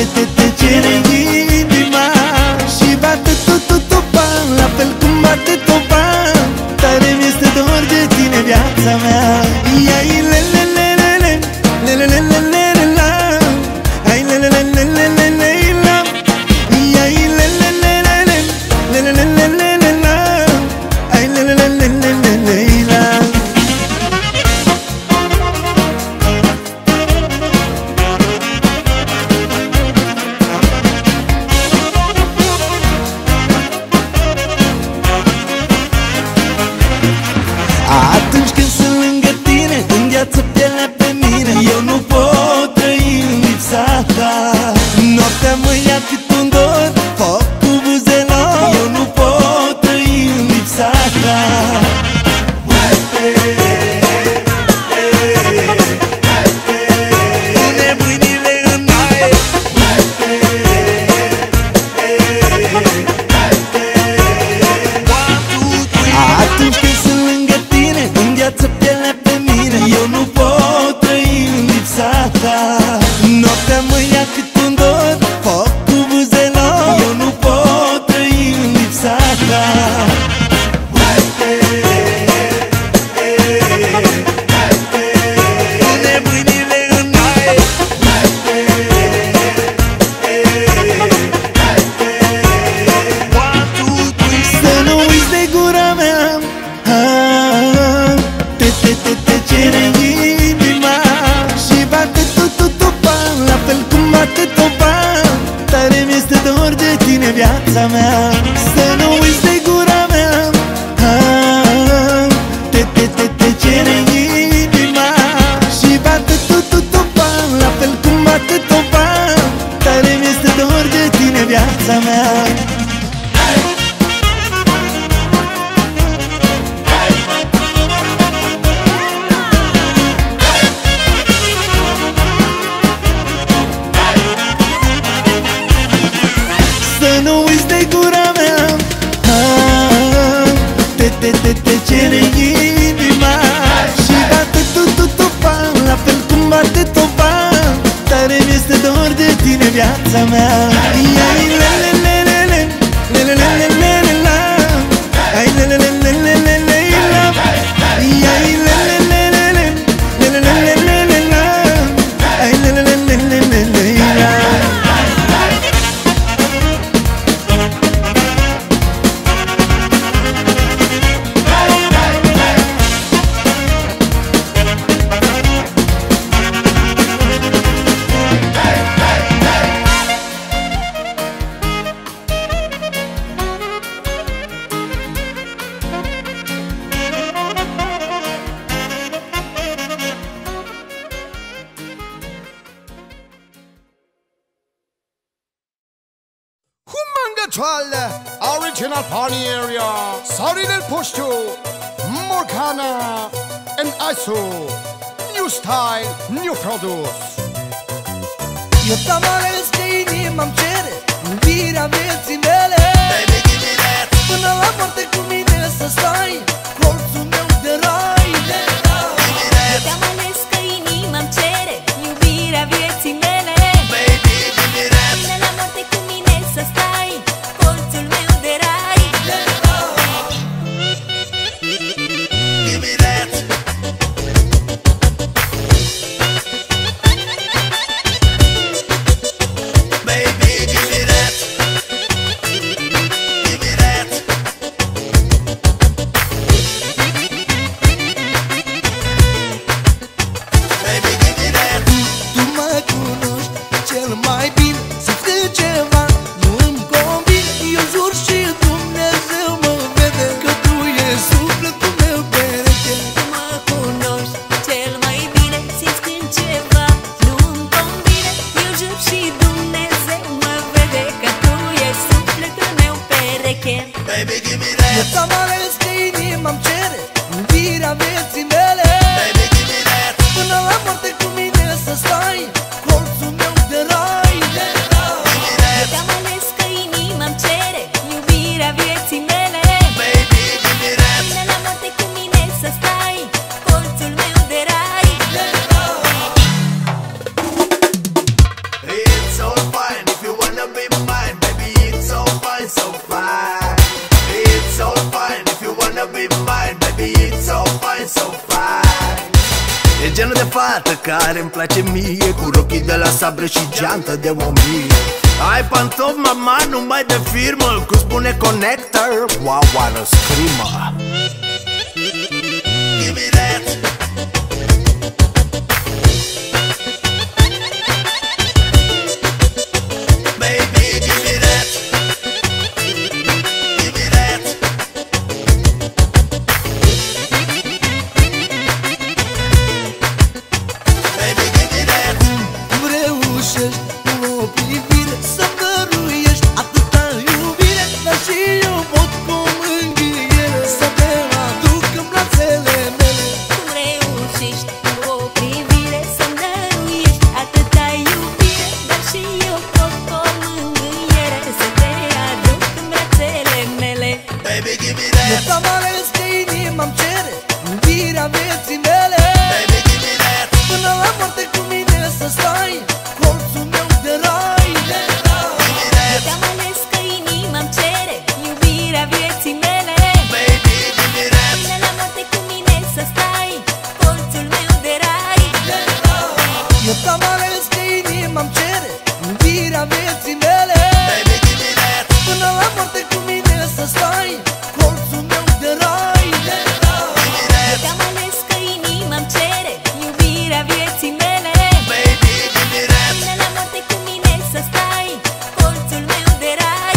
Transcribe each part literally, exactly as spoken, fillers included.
te, te, te cere inima și bate tu, tu, tu, bani, la fel cum bate tu, bani. Tare mi-este dor de tine, viața mea. Ia-i le, le, le, le, le, le, le, le, le, le, le, la. Ai le, le, le, le, le, le, le, la. Ia-i le, le, le, le, le, le, le, le, le, le, le, la. Ai le, le, le, le, le, le, le, la. Atunci când sunt lângă tine, îngheață pielea pe mine. Eu nu pot trăi în lipsa ta. Noaptea mă ia cât un dor, foc cu buzelor. Eu nu pot trăi în lipsa ta. Pune mâinile în aer. Atunci când sunt lângă tine, îngheață pielea pe mine. Eu nu pot trăi în lipsa ta. Noaptea mă ia cât un dor, foc cu buzelor. Eu nu pot trăi în lipsa ta. Pune mâinile în aer. Să nu uiți de gura mea. Ah, te, te, te, te cere inima și bate tu, tu, tu, bani, la fel cum bate tu, bani. Tare mi-este dor de tine, viața mea. Să nu uiți de gura mea. Ah, te, te, te, te cere inima și bate tu, tu, tu, bani, la fel cum bate tu, bani. Tare mi-este dor de tine, viața mea. Să nu uiți de gura mea. Ah, te, te, te, te cere inima și bate tu, tu, tu, bani, la fel cum bate tu, bani. Tare mi-este dor de tine, viața mea. Ia-i le, le, le, le, le, le, le, le, le, le, le, la. Ai le, le, le, le, le, le, le, la. Ia-i le, le, le, le, le, le, le, le, le, le, le, la. Ai le, le, le, le, le, le, le, la. Troll, original party area, Sorry del Posto, Morgana, and I S O. New style, new produce. Eu tamaresc că inima-mi cere iubirea vieții mele. Baby, give me that. Până la moarte cu mine să stai, colțul meu de rai. Eu tamaresc că inima-mi cere iubirea vieții mele. Baby, give me that. Până la moarte cu mine să stai, colțul meu de rai. Give me that. fată care îmi place mie, cu rochii de la sabre și geantă de o mie. Ai pantofi, mama, numai de firmă, cu spune connector, wow, what a screamer. Give me that. Baby, give me that. Give me that. Baby, give me that. Cum reușești cu o privire să-mi dăruiești atâta iubire, dar și eu pot cu mângâiere să te aduc în brațele mele. Cum reușești cu o privire să-mi dăruiești atâta iubire, dar și eu pot cu o mângâiere să te aduc în brațele mele. Baby, give me Eu that. t-am ales că inima-mi cere iubirea vieții mele. Baby, give me that. Până la moarte cu mine să stai, colțul meu de rai. Eu te-am ales că inima-mi cere iubirea vieții mele. Baby, give me that. Până la moarte cu mine să stai, colțul meu de rai. Eu t-am ales că inima-mi cere iubirea vieții mele. Baby, give me that. Până la moarte cu mine să stai, colțul meu de rai. Eu te-am ales că inima-mi cere iubirea vieții mele. Baby, give me that. Până la moarte cu mine să stai, colțul meu de rai.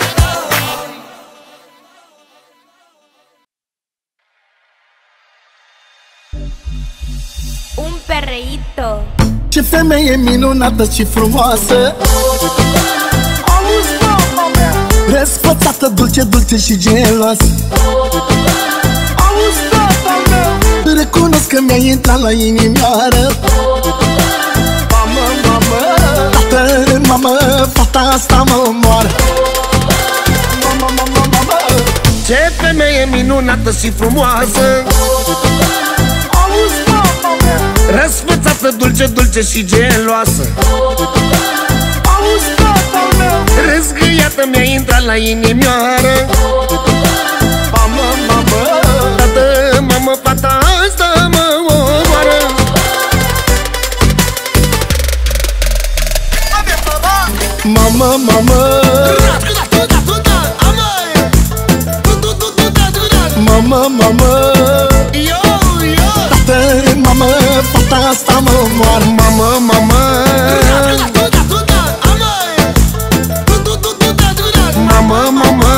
Un perreíto. Ce femeie minunată și frumoasă, Auzi, mama mea, răsfățată, dulce, dulce și geloasă. auzi, tata meu, Recunosc că mi-ai intrat la inimioară. mamă, mamă, Tată, mamă, fata asta mă omoară. mamă, mamă, mamă. Ce femeie minunată și frumoasă, Auzi, mama mea, răsfățată, dulce, dulce și geloasă. auzi, tata meu, Răzgâiată mi-a intrat la inimioară. mamă, mamă, Tată, mamă, fata asta mă omoară. Mamă, mamă, mamă, mamă, tată, mamă, fata asta mă omoară. Mamă, mamă, mamă, mamă,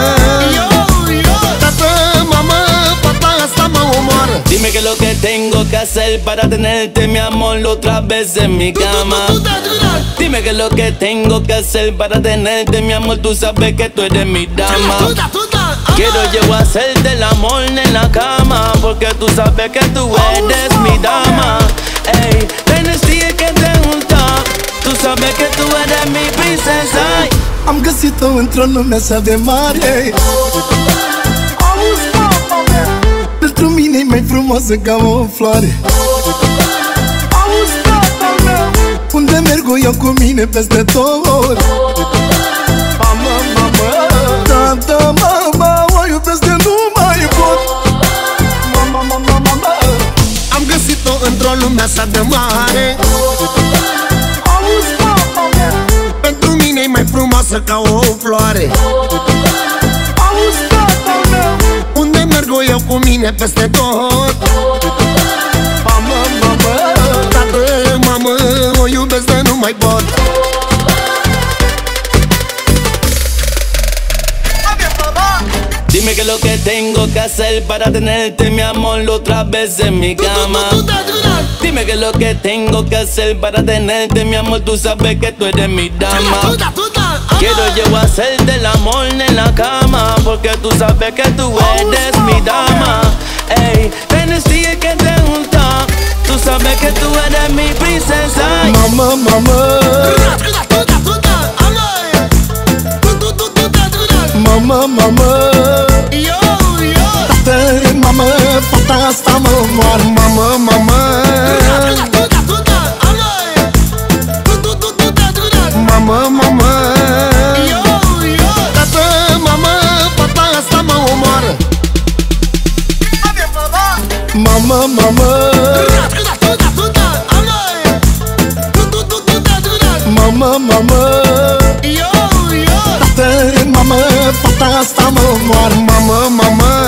tată, mamă, fata asta mă omoară. Dime qué es lo que tengo que hacer para tenerte, mi amor, otra vez en mi cama. Dime qué es lo que tengo que hacer para tenerte, mi amor, tú sabes que tú eres mi dama. Quiero yo hacerte el amor en la cama, porque tú sabes que tú eres mi dama. Ey, tienes que te gusta, tú sabes que tú eres mi princesa. Am găsit-o într-o lume așa de mare. auzi, mama mea, Pentru mine e mai frumoasă ca o floare. auzi, tata meu, Unde merg eu cu mine peste tot. mamă, mamă, Tată, mama, o iubesc de nu mai pot. mamă, mamă, mamă. Am găsit-o într-o lume așa de mare. Auzi, mama mea, Pentru mine e mai frumoasă ca o floare. auzi, tata meu, Unde merg eu cu mine peste tot. mamă, mamă, Tată, mamă, o iubesc de nu mai pot. Dime qué es lo que tengo que hacer para tenerte, mi amor, otra vez en mi cama. Dime qué es lo que tengo que hacer para tenerte, mi amor, tú sabes que tú eres mi dama. Quiero yo hacerte el amor en la cama, porque tú sabes que tú eres mi dama. Ey, tienes que te gusta, tú sabes que tú eres mi princesa. Mamă, mamă, mamă, mamă, tată, mamă, fata asta mă omoară. Mamă, mamă, mamă, mamă, tată, mamă, fata asta mă omoară. Mamă, mamă, mamă, mamă. Yo, yo. Tată, mamă, fata asta mă moară. Mamă, mamă.